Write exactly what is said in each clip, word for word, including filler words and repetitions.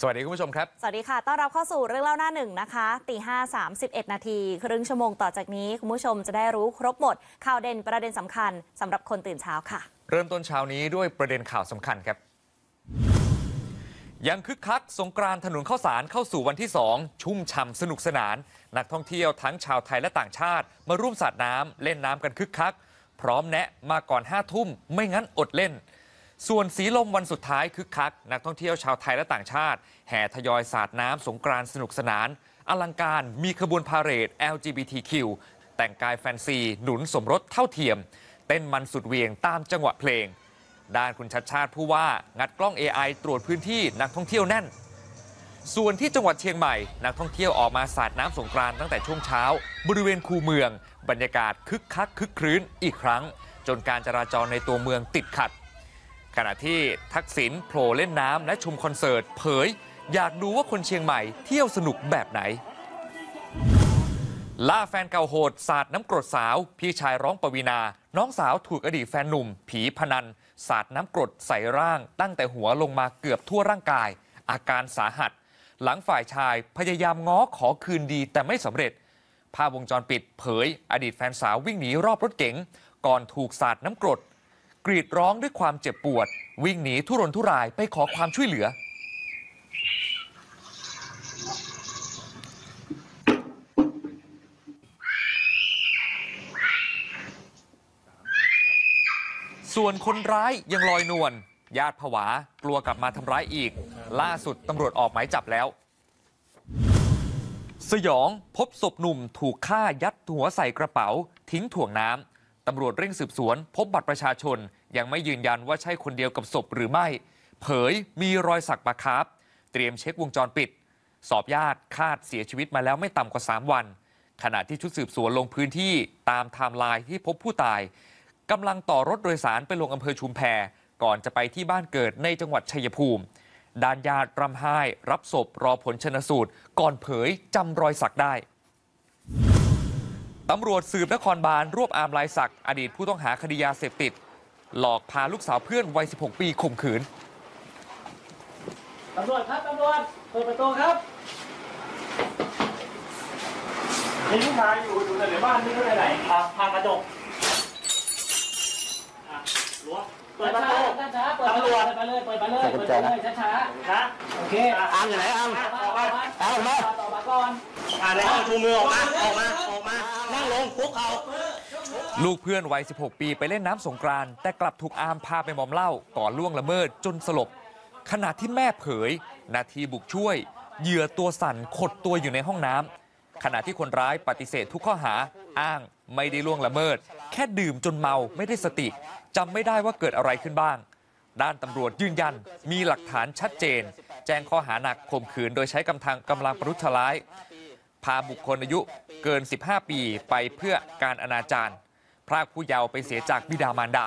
สวัสดีคุณผู้ชมครับสวัสดีค่ะต้อนรับเข้าสู่เรื่องเล่าหน้าหนึ่งนะคะตีห้าสามสิบเอ็ดนาทีครึ่งชั่วโมงต่อจากนี้คุณผู้ชมจะได้รู้ครบหมดข่าวเด่นประเด็นสำคัญสำหรับคนตื่นเช้าค่ะเริ่มต้นเช้านี้ด้วยประเด็นข่าวสำคัญครับยังคึกคักสงกรานต์ถนนข้าวสารเข้าสู่วันที่สองชุ่มฉ่ำสนุกสนานนักท่องเที่ยวทั้งชาวไทยและต่างชาติมาร่วมสาดน้ำเล่นน้ำกันคึกคักพร้อมแนะมาก่อนห้าทุ่มไม่งั้นอดเล่นส่วนสีลมวันสุดท้ายคึกคักนักท่องเที่ยวชาวไทยและต่างชาติแห่ทยอยสาดน้ำสงกรานต์สนุกสนานอลังการมีขบวนพาเหรด แอล จี บี ที คิว แต่งกายแฟนซีหนุนสมรสเท่าเทียมเต้นมันสุดเวียงตามจังหวะเพลงด้านคุณชัชชาติผู้ว่างัดกล้อง เอ ไอ ตรวจพื้นที่นักท่องเที่ยวแน่นส่วนที่จังหวัดเชียงใหม่นักท่องเที่ยวออกมาสาดน้ำสงกรานต์ตั้งแต่ช่วงเช้าบริเวณคูเมืองบรรยากาศคึกคักคึกครื้นอีกครั้งจนการจราจรในตัวเมืองติดขัดขณะที่ทักษิณโผล่เล่นน้ำและชมคอนเสิร์ตเผยอยากดูว่าคนเชียงใหม่เที่ยวสนุกแบบไหนล่าแฟนเก่าโหดสาดน้ำกรดสาวพี่ชายร้องปวีณาน้องสาวถูกอดีตแฟนหนุ่มผีพนันสาดน้ำกรดใส่ร่างตั้งแต่หัวลงมาเกือบทั่วร่างกายอาการสาหัสหลังฝ่ายชายพยายามง้อขอคืนดีแต่ไม่สำเร็จภาพวงจรปิดเผยอดีตแฟนสาววิ่งหนีรอบรถเก๋งก่อนถูกสาดน้ำกรดกรีดร้องด้วยความเจ็บปวดวิ่งหนีทุรนทุรายไปขอความช่วยเหลือส่วนคนร้ายยังลอยนวลญาติผวากลัวกลับมาทำร้ายอีกล่าสุดตำรวจออกหมายจับแล้วสยองพบศพหนุ่มถูกฆ่ายัดหัวใส่กระเป๋าทิ้งถ่วงน้ำตำรวจเร่งสืบสวนพบบัตรประชาชนยังไม่ยืนยันว่าใช่คนเดียวกับศพหรือไม่เผยมีรอยสักปะคาร์ฟเตรียมเช็ควงจรปิดสอบญาติคาดเสียชีวิตมาแล้วไม่ต่ำกว่าสามวันขณะที่ชุดสืบสวนลงพื้นที่ตามไทม์ไลน์ที่พบผู้ตายกำลังต่อรถโดยสารไปลงอำเภอชุมแพก่อนจะไปที่บ้านเกิดในจังหวัดชัยภูมิด้านญาติร่ำไห้รับศพรอผลชันสูตรก่อนเผยจำรอยสักได้ตำรวจสืบนครบาลรวบอามลายศักดิ์อดีตผู้ต้องหาคดียาเสพติดหลอกพาลูกสาวเพื่อนวัยสิบหกปีข่มขืนตำรวจครับตำรวจเปิดประตูครับมีลูกชายอยู่อยู่ในบ้านนี่เขาไปไหนอ่ะพากระจกอ่ะรั้วเปิดประตูช้าๆเปิดตำรวจไปเลยเปิดไปเลยเปิดไปเลยช้าๆนะโอเคอามอยู่ไหนอามออกมาอามมาต่อมาก่อนอ่าในห้องชูมือออกมาออกมาออกมานั่งลงคุกเข่าลูกเพื่อนวัยสิบหกปีไปเล่นน้ำสงกรานต์แต่กลับถูกอามพาไปมอมเหล้าก่อนล่วงละเมิดจนสลบขณะที่แม่เผยนาทีบุกช่วยเหยื่อตัวสั่นขดตัวอยู่ในห้องน้ำขณะที่คนร้ายปฏิเสธทุกข้อหาอ้างไม่ได้ล่วงละเมิดแค่ดื่มจนเมาไม่ได้สติจำไม่ได้ว่าเกิดอะไรขึ้นบ้างด้านตำรวจยืนยันมีหลักฐานชัดเจนแจ้งข้อหาหนักข่มขืนโดยใช้กำลังกำลังประทุษร้ายพาบุคคลอายุเกินสิบห้าปีไปเพื่อการอนาจารพรากผู้เยาว์ไปเสียจากบิดามารดา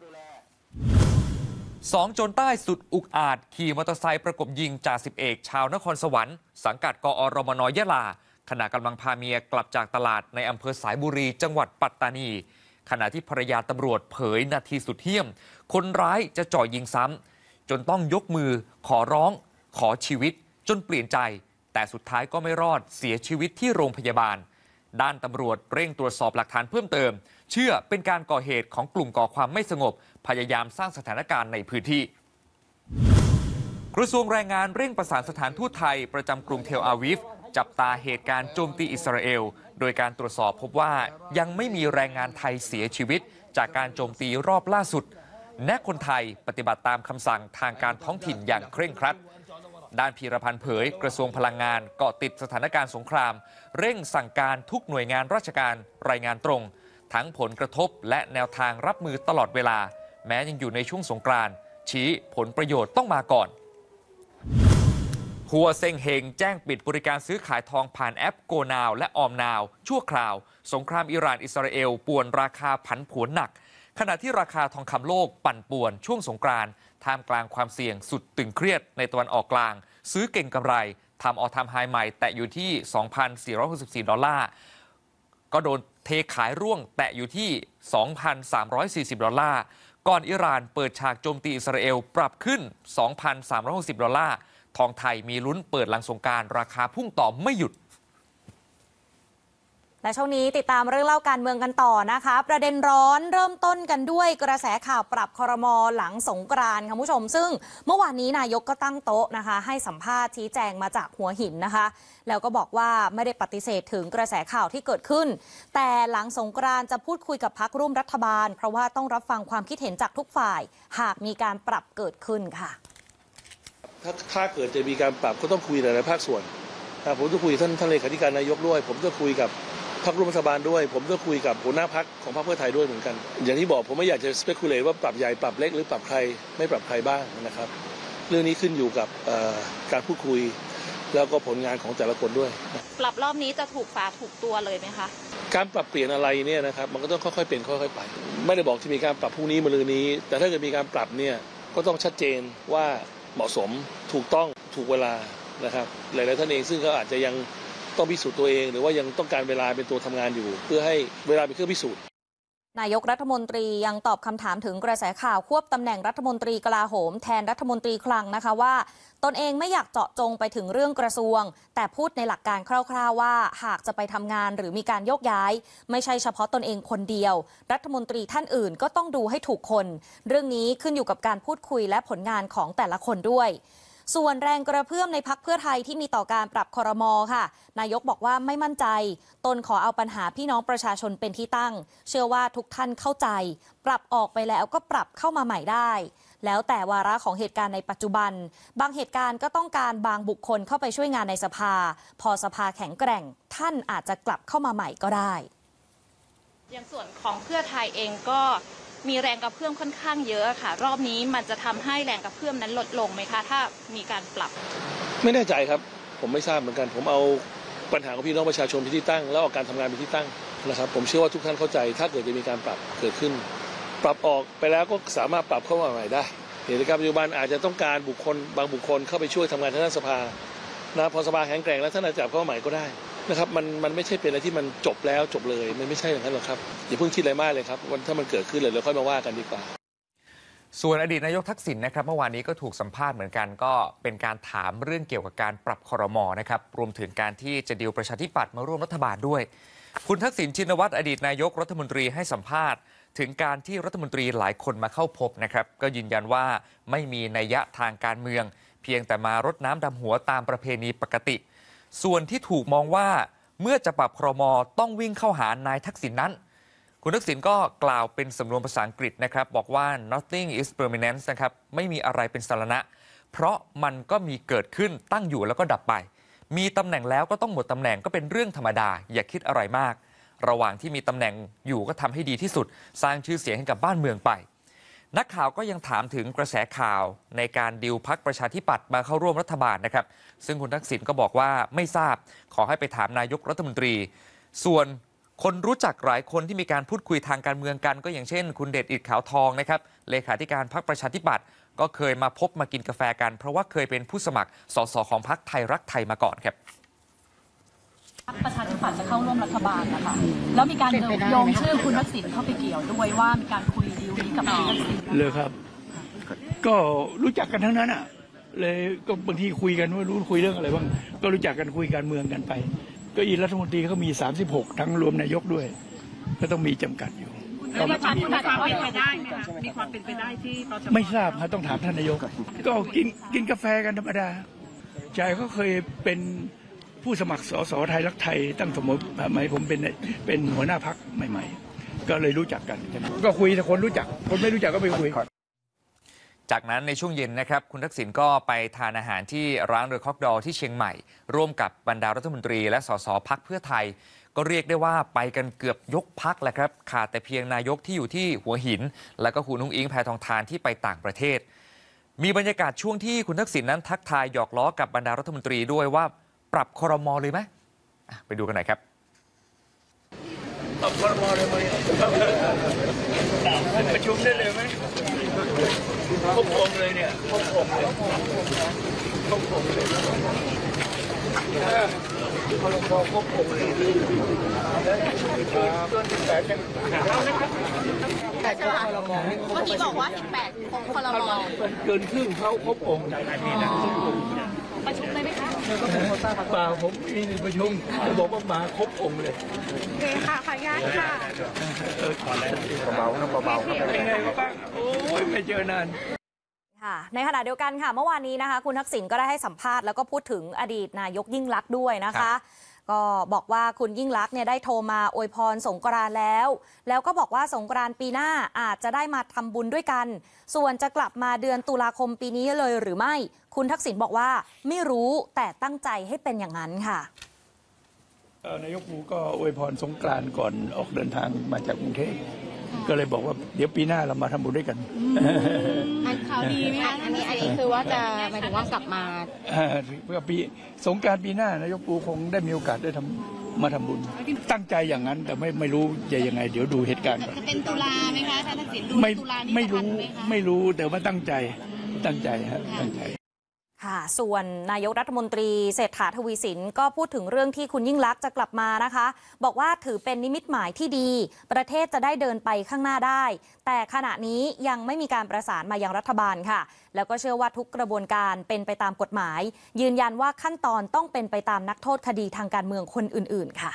สองโจรใต้สุดอุกอาจขี่มอเตอร์ไซค์ประกบยิงจ่าสิบเอกชาวนครสวรรค์สังกัดกอรมนยะลาขณะกำลังพาเมียกลับจากตลาดในอำเภอสายบุรีจังหวัดปัตตานีขณะที่ภรรยาตำรวจเผยนาทีสุดเหี้ยมคนร้ายจะจ่อยิงซ้ำจนต้องยกมือขอร้องขอชีวิตจนเปลี่ยนใจแต่สุดท้ายก็ไม่รอดเสียชีวิตที่โรงพยาบาลด้านตำรวจเร่งตรวจสอบหลักฐานเพิ่มเติมเชื่อเป็นการก่อเหตุของกลุ่มก่อความไม่สงบพยายามสร้างสถานการณ์ในพื้นที่กระทรวงแรงงานเร่งประสานสถานทูตไทยประจำกรุงเทลอาวิฟจับตาเหตุการณ์โจมตีอิสราเอลโดยการตรวจสอบพบว่ายังไม่มีแรงงานไทยเสียชีวิตจากการโจมตีรอบล่าสุดและคนไทยปฏิบัติตามคำสั่งทางการท้องถิ่นอย่างเคร่งครัดด้านพีรพันธ์เผยกระทรวงพลังงานเกาะติดสถานการณ์สงครามเร่งสั่งการทุกหน่วยงานราชการรายงานตรงทั้งผลกระทบและแนวทางรับมือตลอดเวลาแม้ยังอยู่ในช่วงสงกรานต์ชี้ผลประโยชน์ต้องมาก่อนหัวเซ็งเฮงแจ้งปิดบริการซื้อขายทองผ่านแอปโกนาวและออมนาวชั่วคราวสงครามอิหร่านอิสราเอลป่วนราคาผันผวนหนักขณะที่ราคาทองคำโลกปั่นป่วนช่วงสงกรานต์ท่ามกลางความเสี่ยงสุดตึงเครียดในตะวันออกกลางซื้อเก่งกำไรทำออลไทม์ไฮใหม่แตะอยู่ที่ สองพันสี่ร้อยหกสิบสี่ ดอลลาร์ก็โดนเทขายร่วงแตะอยู่ที่ สองพันสามร้อยสี่สิบ ดอลลาร์ก่อนอิหร่านเปิดฉากโจมตีอิสราเอลปรับขึ้น สองพันสามร้อยหกสิบ ดอลลาร์ทองไทยมีลุ้นเปิดหลังสงกรานต์ราคาพุ่งต่อไม่หยุดและช่วงนี้ติดตามเรื่องเล่าการเมืองกันต่อนะคะประเด็นร้อนเริ่มต้นกันด้วยกระแสข่าวปรับครม.หลังสงกรานต์ค่ะผู้ชมซึ่งเมื่อวานนี้นายกก็ตั้งโต๊ะนะคะให้สัมภาษณ์ชี้แจงมาจากหัวหินนะคะแล้วก็บอกว่าไม่ได้ปฏิเสธถึงกระแสข่าวที่เกิดขึ้นแต่หลังสงกรานต์จะพูดคุยกับพรรคร่วมรัฐบาลเพราะว่าต้องรับฟังความคิดเห็นจากทุกฝ่ายหากมีการปรับเกิดขึ้นค่ะถ้าถ้าเกิดจะมีการปรับก็ต้องคุยหลายๆภาคส่วนผมต้องคุยท่านท่านเลขาธิการนายกด้วยผมต้องคุยกับพรรคร่วมรัฐบาลด้วยผมต้องคุยกับหัวหน้าพรรคของพรรคเพื่อไทยด้วยเหมือนกันอย่างที่บอกผมไม่อยากจะ speculate ว่าปรับใหญ่ปรับเล็กหรือปรับใครไม่ปรับใครบ้างนะครับเรื่องนี้ขึ้นอยู่กับการพูดคุยแล้วก็ผลงานของแต่ละคนด้วยปรับรอบนี้จะถูกฝาถูกตัวเลยไหมคะการปรับเปลี่ยนอะไรเนี่ยนะครับมันก็ต้องค่อยๆเป็นค่อยๆไปไม่ได้บอกที่มีการปรับพรุ่งนี้มะรืนนี้แต่ถ้าเกิดมีการปรับเนี่ยก็ต้องชัดเจนว่าเหมาะสมถูกต้องถูกเวลานะครับหลายๆท่านเองซึ่งก็อาจจะยังต้องพิสูจน์ตัวเองหรือว่ายังต้องการเวลาเป็นตัวทำงานอยู่เพื่อให้เวลาเป็นเครื่องพิสูจน์นายกรัฐมนตรียังตอบคำถามถึงกระแสข่าวควบตำแหน่งรัฐมนตรีกลาโหมแทนรัฐมนตรีคลังนะคะว่าตนเองไม่อยากเจาะจงไปถึงเรื่องกระทรวงแต่พูดในหลักการคร่าวๆว่าหากจะไปทำงานหรือมีการโยกย้ายไม่ใช่เฉพาะตนเองคนเดียวรัฐมนตรีท่านอื่นก็ต้องดูให้ถูกคนเรื่องนี้ขึ้นอยู่กับการพูดคุยและผลงานของแต่ละคนด้วยส่วนแรงกระเพื่อมในพรรคเพื่อไทยที่มีต่อการปรับครม.ค่ะนายกบอกว่าไม่มั่นใจตนขอเอาปัญหาพี่น้องประชาชนเป็นที่ตั้งเชื่อว่าทุกท่านเข้าใจปรับออกไปแล้วก็ปรับเข้ามาใหม่ได้แล้วแต่วาระของเหตุการณ์ในปัจจุบันบางเหตุการณ์ก็ต้องการบางบุคคลเข้าไปช่วยงานในสภาพอสภาแข็งแกร่งท่านอาจจะกลับเข้ามาใหม่ก็ได้อย่างส่วนของเพื่อไทยเองก็มีแรงกระเพื่อมค่อนข้างเยอะค่ะรอบนี้มันจะทำให้แรงกระเพื่อมนั้นลดลงไหมคะถ้ามีการปรับไม่แน่ใจครับผมไม่ทราบเหมือนกันผมเอาปัญหาของพี่น้องประชาชนเป็นที่ตั้งแล้วเอาการทำงานเป็นที่ตั้งนะครับผมเชื่อว่าทุกท่านเข้าใจถ้าเกิดจะมีการปรับเกิดขึ้นปรับออกไปแล้วก็สามารถปรับเข้ามาใหม่ได้เหตุการณ์ปัจจุบันอาจจะต้องการบุคคลบางบุคคลเข้าไปช่วยทำงานทางด้านสภานะพอสภาแข็งแกร่งแล้วท่านอาจจะเข้ามาใหม่ก็ได้นะครับมันมันไม่ใช่เป็นอะไรที่มันจบแล้วจบเลยมันไม่ใช่อย่างนั้นหรอกครับอย่าเพิ่งคิดอะไรมากเลยครับวันถ้ามันเกิดขึ้นเลยเราค่อยมาว่ากันดีกว่าส่วนอดีตนายกทักษิณนะครับเมื่อวานนี้ก็ถูกสัมภาษณ์เหมือนกันก็เป็นการถามเรื่องเกี่ยวกับการปรับครม.นะครับรวมถึงการที่จะดีลประชาธิปัตย์มาร่วมรัฐบาลด้วยคุณทักษิณชินวัตรอดีตนายกรัฐมนตรีให้สัมภาษณ์ถึงการที่รัฐมนตรีหลายคนมาเข้าพบนะครับก็ยืนยันว่าไม่มีนัยยะทางการเมืองเพียงแต่มารดน้ำดำหัวตามประเพณีปกติส่วนที่ถูกมองว่าเมื่อจะปรับครม.ต้องวิ่งเข้าหานายทักษิณ นั้นคุณทักษิณก็กล่าวเป็นสำนวนภาษาอังกฤษนะครับบอกว่า nothing is permanent นะครับไม่มีอะไรเป็นสาระเพราะมันก็มีเกิดขึ้นตั้งอยู่แล้วก็ดับไปมีตำแหน่งแล้วก็ต้องหมดตำแหน่งก็เป็นเรื่องธรรมดาอย่าคิดอะไรมากระหว่างที่มีตำแหน่งอยู่ก็ทำให้ดีที่สุดสร้างชื่อเสียงให้กับบ้านเมืองไปนักข่าวก็ยังถามถึงกระแสข่าวในการดิวพรรคประชาธิปัตย์มาเข้าร่วมรัฐบาลนะครับซึ่งคุณทักษิณก็บอกว่าไม่ทราบขอให้ไปถามนายกรัฐมนตรีส่วนคนรู้จักหลายคนที่มีการพูดคุยทางการเมืองกันก็อย่างเช่นคุณเดชอิฐขาวทองนะครับเลขาธิการพรรคประชาธิปัตย์ก็เคยมาพบมากินกาแฟกันเพราะว่าเคยเป็นผู้สมัครสสของพรรคไทยรักไทยมาก่อนครับพรรคประชาธิปัตย์จะเข้าร่วมรัฐบาลนะคะแล้วมีการโยงชื่อคุณทักษิณเข้าไปเกี่ยวด้วยว่ามีการคุยดีลนี้กับคุณทักษิณเลยครับก็รู้จักกันทั้งนั้นอ่ะเลยก็บางทีคุยกันว่ารู้คุยเรื่องอะไรบ้างก็รู้จักกันคุยการเมืองกันไปก็อีรัฐมนตรีเขามีสามสิบหกทั้งรวมนายกด้วยก็ต้องมีจำกัดอยู่แล้วมีความเป็นไปได้ไหมคะมีความเป็นไปได้ที่เราจะไม่ทราบครับต้องถามท่านนายกก็กินกินกาแฟกันธรรมดาใจเขาเคยเป็นผู้สมัครสสไทยรักไทยตั้งสมมติสมัยผมเป็นเป็นหัวหน้าพรรคใหม่ๆก็เลยรู้จักกันก็คุยแต่คนรู้จักคนไม่รู้จักก็ไปคุยจากนั้นในช่วงเย็นนะครับคุณทักษิณก็ไปทานอาหารที่ร้านเรือคอกดอที่เชียงใหม่ร่วมกับบรรดารัฐมนตรีและสสพรรคเพื่อไทยก็เรียกได้ว่าไปกันเกือบยกพรรคแหละครับขาดแต่เพียงนายกที่อยู่ที่หัวหินและก็คุณนุ้งอิงแพทองธารที่ไปต่างประเทศมีบรรยากาศช่วงที่คุณทักษิณนั้นทักทายหยอกล้อกับบรรดารัฐมนตรีด้วยว่าปรับครม.เลยไหมไปดูกันหน่อยครับปรับครม.เลยไหมประชุมได้เลยไหมครบองค์เลยเนี่ยครบองค์เลยครบองค์เลยครม.ครบองค์เลยส่วนสิบแปดกันแต่จะว่าเมื่อกี้บอกว่าสิบแปดครม.เกินครึ่งเขาครบองค์ประชุมเลยไหมคะเปล่าผมมีในประชุมจะบอกว่ามาครบองค์เลยโอเคค่ะขออนุญาตค่ะเบาๆนะเบาๆเป็นไงบ้างโอ้ยไม่เจอนานค่ะในขณะเดียวกันค่ะเมื่อวานนี้นะคะคุณทักษิณก็ได้ให้สัมภาษณ์แล้วก็พูดถึงอดีตนายกยิ่งลักษณ์ด้วยนะคะก็บอกว่าคุณยิ่งลักษณ์เนี่ยได้โทรมาอวยพรสงกรานต์แล้วแล้วก็บอกว่าสงกรานต์ปีหน้าอาจจะได้มาทำบุญด้วยกันส่วนจะกลับมาเดือนตุลาคมปีนี้เลยหรือไม่คุณทักษิณบอกว่าไม่รู้แต่ตั้งใจให้เป็นอย่างนั้นค่ะนายกปูก็อวยพรสงกรานต์ก่อนออกเดินทางมาจากกรุงเทพก็เลยบอกว่าเดี๋ยวปีหน้าเรามาทำบุญด้วยกันอันข่าวดีไหมคะอันนี้อันนี้คือว่าจะหมายถึงว่ากลับมาเพื่อปีสงกรานต์ปีหน้านายกปูคงได้มีโอกาสได้ทำมาทำบุญตั้งใจอย่างนั้นแต่ไม่ไม่รู้จะยังไงเดี๋ยวดูเหตุการณ์ก่อนจะเป็นตุลาไหมคะท่านทักษิณดูตุลาไม่รู้ไม่รู้แต่ว่าตั้งใจตั้งใจฮะตั้งใจค่ะส่วนนายกรัฐมนตรีเศรษฐาทวีสินก็พูดถึงเรื่องที่คุณยิ่งลักษณ์จะกลับมานะคะบอกว่าถือเป็นนิมิตหมายที่ดีประเทศจะได้เดินไปข้างหน้าได้แต่ขณะนี้ยังไม่มีการประสานมายังรัฐบาลค่ะแล้วก็เชื่อว่าทุกกระบวนการเป็นไปตามกฎหมายยืนยันว่าขั้นตอนต้องเป็นไปตามนักโทษคดีทางการเมืองคนอื่นๆค่ะ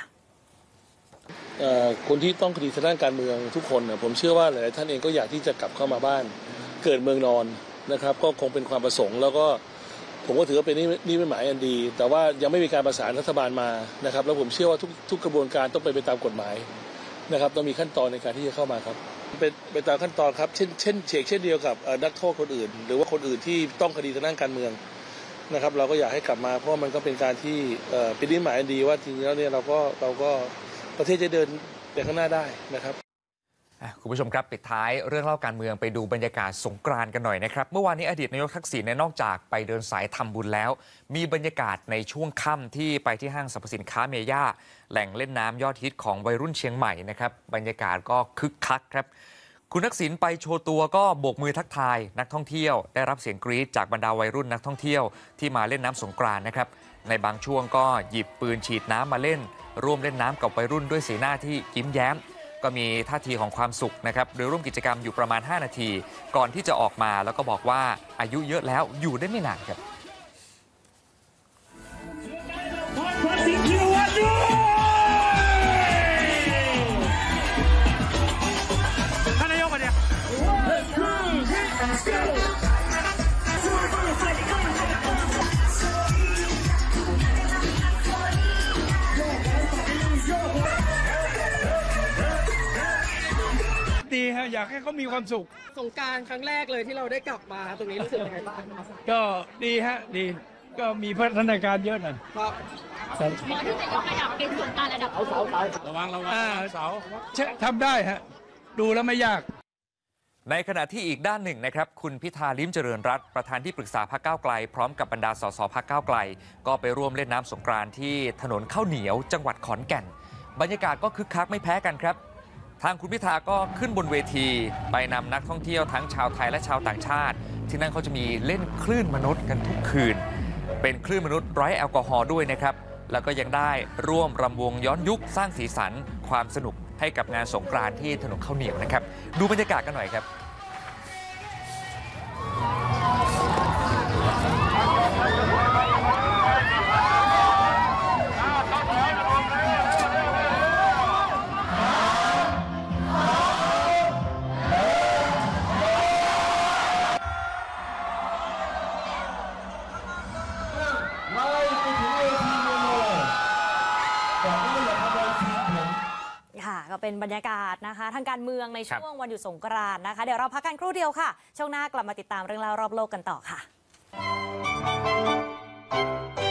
คนที่ต้องคดีทางด้านการเมืองทุกคนนะผมเชื่อว่าหลายๆท่านเองก็อยากที่จะกลับเข้ามาบ้านเกิดเมืองนอนนะครับก็คงเป็นความประสงค์แล้วก็ผมก็ถือว่าเป็นนี่เป็นหมายอันดีแต่ว่ายังไม่มีการประสานรัฐบาลมานะครับแล้วผมเชื่อว่าทุกทุกกระบวนการต้องเป็นไปตามกฎหมายนะครับต้องมีขั้นตอนในการที่จะเข้ามาครับเป็นไปตามขั้นตอนครับเช่นเช่นเชกเช่นเดียวกับนักโทษคนอื่นหรือว่าคนอื่นที่ต้องคดีทางด้านการเมืองนะครับเราก็อยากให้กลับมาเพราะมันก็เป็นการที่เป็นนิมิตหมายอันดีว่าจริงๆแล้วเนี่ยเราก็เราก็ประเทศจะเดินไปข้างหน้าได้นะครับคุณผู้ชมครับปิดท้ายเรื่องเล่าการเมืองไปดูบรรยากาศสงกรานต์กันหน่อยนะครับเมื่อวานนี้อดีตนายกทักษิณนอกจากไปเดินสายทำบุญแล้วมีบรรยากาศในช่วงค่ำที่ไปที่ห้างสรรพสินค้าเมย่าแหล่งเล่นน้ำยอดฮิตของวัยรุ่นเชียงใหม่นะครับบรรยากาศก็คึกคักครับคุณทักษิณไปโชว์ตัวก็โบกมือทักทายนักท่องเที่ยวได้รับเสียงกรี๊ดจากบรรดาวัยรุ่นนักท่องเที่ยวที่มาเล่นน้ำสงกรานต์นะครับในบางช่วงก็หยิบปืนฉีดน้ำมาเล่นร่วมเล่นน้ำกับวัยรุ่นด้วยสีหน้าที่ยิ้มแย้มก็มีท่าทีของความสุขนะครับโดยร่วมกิจกรรมอยู่ประมาณห้านาทีก่อนที่จะออกมาแล้วก็บอกว่าอายุเยอะแล้วอยู่ได้ไม่นานครับท่านนายกมาเนี่ยดีฮะอยากให้เขามีความสุขสงกรานต์ครั้งแรกเลยที่เราได้กลับมาตรงนี้รู้สึกยังไงบ้างก็ดีฮะดีก็มีพัฒนาการเยอะหน่อยครับหมอที่จะยกระดับเป็นสงกรานต์ระดับเสาระวังระวังเสาทำได้ฮะดูแล้วไม่ยากในขณะที่อีกด้านหนึ่งนะครับคุณพิธาลิ้มเจริญรัตน์ประธานที่ปรึกษาพรรคก้าวไกลพร้อมกับบรรดาสสพรรคก้าวไกลก็ไปร่วมเล่นน้ำสงกรานต์ที่ถนนข้าวเหนียวจังหวัดขอนแก่นบรรยากาศก็คึกคักไม่แพ้กันครับทางคุณพิธาก็ขึ้นบนเวทีไปนำนักท่องเที่ยวทั้งชาวไทยและชาวต่างชาติที่นั่นเขาจะมีเล่นคลื่นมนุษย์กันทุกคืนเป็นคลื่นมนุษย์ไร้แอลกอฮอล์ด้วยนะครับแล้วก็ยังได้ร่วมรำวงย้อนยุคสร้างสีสันความสนุกให้กับงานสงกรานต์ที่ถนนข้าวเหนียวนะครับดูบรรยากาศกันหน่อยครับก็เป็นบรรยากาศนะคะทางการเมืองในช่วงวันหยุดสงกรานต์นะคะเดี๋ยวเราพักกันครู่เดียวค่ะช่วงหน้ากลับมาติดตามเรื่องราวรอบโลกกันต่อค่ะ